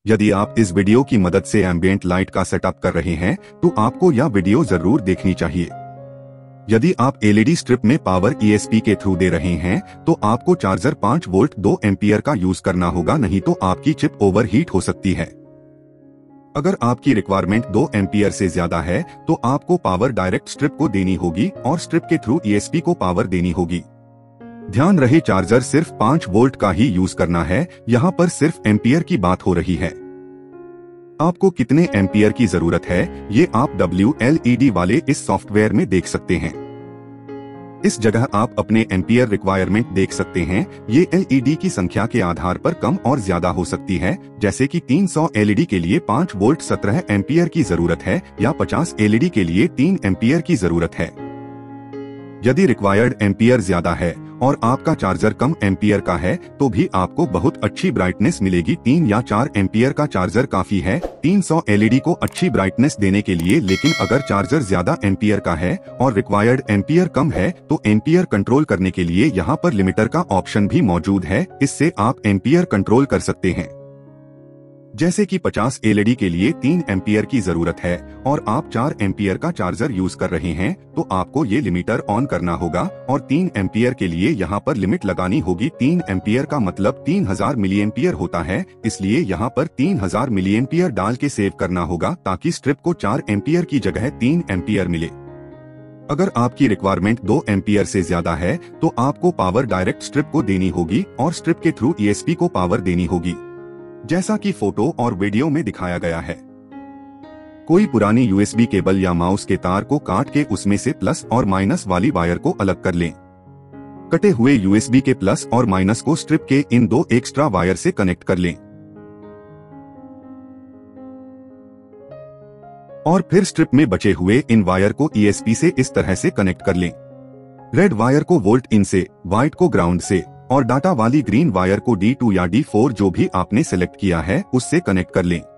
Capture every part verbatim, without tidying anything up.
यदि आप इस वीडियो की मदद से एम्बिएंट लाइट का सेटअप कर रहे हैं तो आपको यह वीडियो जरूर देखनी चाहिए। यदि आप एलईडी स्ट्रिप में पावर ईएसपी के थ्रू दे रहे हैं तो आपको चार्जर पाँच वोल्ट दो एम्पियर का यूज करना होगा, नहीं तो आपकी चिप ओवरहीट हो सकती है। अगर आपकी रिक्वायरमेंट दो एम्पियर से ज्यादा है तो आपको पावर डायरेक्ट स्ट्रिप को देनी होगी और स्ट्रिप के थ्रू ईएसपी को पावर देनी होगी। ध्यान रहे चार्जर सिर्फ पाँच वोल्ट का ही यूज करना है, यहाँ पर सिर्फ एम्पियर की बात हो रही है। आपको कितने एम्पियर की जरूरत है ये आप डब्ल्यू एल ई डी वाले इस सॉफ्टवेयर में देख सकते हैं। इस जगह आप अपने एम्पियर रिक्वायरमेंट देख सकते हैं। ये एलईडी की संख्या के आधार पर कम और ज्यादा हो सकती है, जैसे कि तीन सौ एलईडी के लिए पाँच वोल्ट सत्रह एम्पियर की जरूरत है या पचास एलईडी के लिए तीन एम्पियर की जरूरत है। यदि रिक्वायर्ड एम्पियर ज्यादा है और आपका चार्जर कम एम्पियर का है तो भी आपको बहुत अच्छी ब्राइटनेस मिलेगी। तीन या चार एम्पियर का चार्जर काफी है तीन सौ एलईडी को अच्छी ब्राइटनेस देने के लिए, लेकिन अगर चार्जर ज्यादा एम्पियर का है और रिक्वायर्ड एम्पियर कम है तो एम्पियर कंट्रोल करने के लिए यहाँ पर लिमिटर का ऑप्शन भी मौजूद है। इससे आप एम्पियर कंट्रोल कर सकते हैं। जैसे कि पचास एलईडी के लिए तीन एम्पियर की जरूरत है और आप चार एम्पियर का चार्जर यूज कर रहे हैं तो आपको ये लिमिटर ऑन करना होगा और तीन एम्पियर के लिए यहाँ पर लिमिट लगानी होगी। तीन एम्पियर का मतलब तीन हजार मिली एम्पियर होता है, इसलिए यहाँ पर तीन हजार मिली एम्पियर डाल के सेव करना होगा ताकि स्ट्रिप को चार एम्पियर की जगह तीन एम्पियर मिले। अगर आपकी रिक्वायरमेंट दो एम्पियर से ज्यादा है तो आपको पावर डायरेक्ट स्ट्रिप को देनी होगी और स्ट्रिप के थ्रू ईएसपी को पावर देनी होगी, जैसा कि फोटो और वीडियो में दिखाया गया है। कोई पुरानी यूएसबी केबल या माउस के तार को काट के उसमें से प्लस और माइनस वाली वायर को अलग कर लें। कटे हुए यूएसबी के प्लस और माइनस को स्ट्रिप के इन दो एक्स्ट्रा वायर से कनेक्ट कर लें और फिर स्ट्रिप में बचे हुए इन वायर को ईएसपी से इस तरह से कनेक्ट कर लें। रेड वायर को वोल्ट इन से, व्हाइट को ग्राउंड से और डाटा वाली ग्रीन वायर को डी टू या डी फोर जो भी आपने सेलेक्ट किया है उससे कनेक्ट कर लें।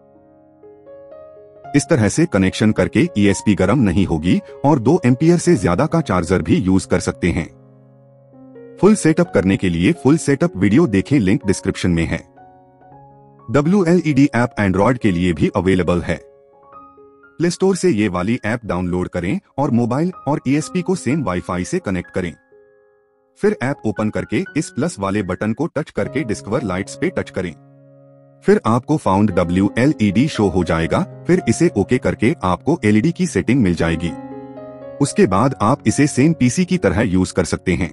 इस तरह से कनेक्शन करके ईएसपी गर्म नहीं होगी और दो एम्पियर से ज्यादा का चार्जर भी यूज कर सकते हैं। फुल सेटअप करने के लिए फुल सेटअप वीडियो देखें, लिंक डिस्क्रिप्शन में है। W L E D app Android के लिए भी अवेलेबल है। प्ले स्टोर से ये वाली ऐप डाउनलोड करें और मोबाइल और ईएसपी को सेम वाईफाई से कनेक्ट करें। फिर ऐप ओपन करके इस प्लस वाले बटन को टच करके डिस्कवर लाइट्स पे टच करें। फिर आपको found W L E D show हो जाएगा। फिर इसे ओके करके आपको एलईडी की सेटिंग मिल जाएगी। उसके बाद आप इसे सेम पीसी की तरह यूज कर सकते हैं।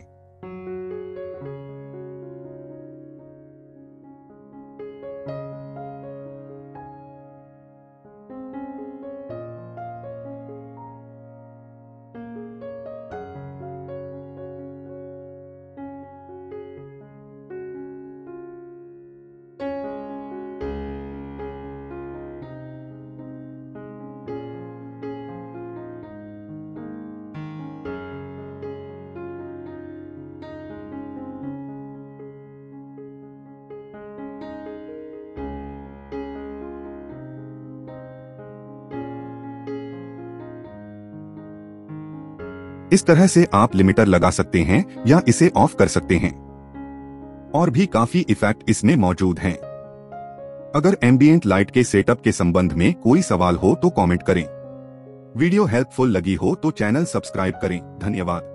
इस तरह से आप लिमिटर लगा सकते हैं या इसे ऑफ कर सकते हैं। और भी काफी इफेक्ट इसमें मौजूद हैं। अगर एम्बिएंट लाइट के सेटअप के संबंध में कोई सवाल हो तो कमेंट करें। वीडियो हेल्पफुल लगी हो तो चैनल सब्सक्राइब करें। धन्यवाद।